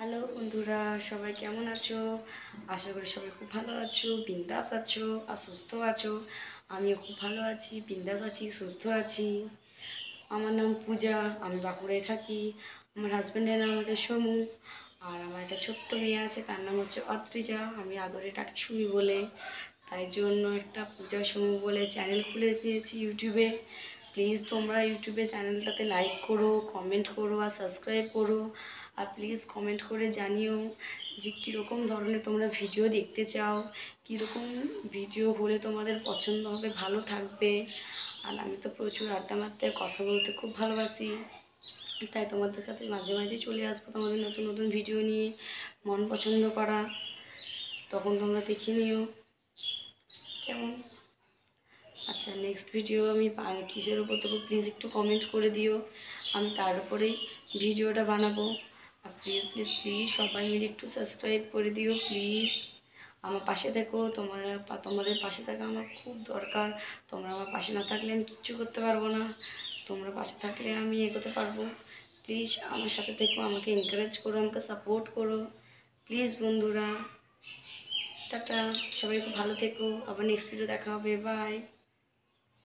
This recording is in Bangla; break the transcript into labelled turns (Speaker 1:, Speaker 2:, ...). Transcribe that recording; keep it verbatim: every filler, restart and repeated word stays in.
Speaker 1: হ্যালো বন্ধুরা, সবাই কেমন আছো? আশা করি সবাই খুব ভালো আছো, বিন্দাস আছো আর সুস্থ আছো। আমিও খুব ভালো আছি, বিন্দাস আছি, সুস্থ আছি। আমার নাম পূজা, আমি বাঁকুড়ায় থাকি। আমার হাজব্যান্ডের নাম হচ্ছে সমু। আর আমার একটা ছোট্ট মেয়ে আছে, তার নাম হচ্ছে অত্রিজা। আমি আদরে ডাকি সুমি বলে। তাই জন্য একটা পূজা সমু বলে চ্যানেল খুলে দিয়েছি ইউটিউবে। প্লিজ তোমরা ইউটিউবে চ্যানেলটাতে লাইক করো, কমেন্ট করো আর সাবস্ক্রাইব করো। আর প্লিজ কমেন্ট করে জানিও যে কীরকম ধরনের তোমরা ভিডিও দেখতে চাও, কীরকম ভিডিও হলে তোমাদের পছন্দ হবে, ভালো থাকবে। আর আমি তো প্রচুর আড্ডা মারতে, কথা বলতে খুব ভালোবাসি। তাই তোমাদের সাথে মাঝে মাঝে চলে আসবো তোমাদের নতুন নতুন ভিডিও নিয়ে, মন পছন্দ করা। তখন তোমরা দেখে নিও কেমন। আচ্ছা, নেক্সট ভিডিও আমি কিসের উপর দেবো প্লিজ একটু কমেন্ট করে দিও, আমি তার উপরেই ভিডিওটা বানাবো। আর প্লিজ প্লিজ প্লিজ সবাই মিলে একটু সাবস্ক্রাইব করে দিও প্লিজ। আমার পাশে থেকো, তোমরা তোমাদের পাশে থাকা আমার খুব দরকার। তোমরা আমার পাশে না থাকলে আমি কিচ্ছু করতে পারবো না। তোমরা পাশে থাকলে আমি এগোতে পারবো। প্লিজ আমার সাথে থেকো, আমাকে এনকারেজ করো, আমাকে সাপোর্ট করো প্লিজ বন্ধুরা। টাটা, সবাই খুব ভালো থেকো। আবার নেক্সট ভিডিও দেখা হবে। বাই।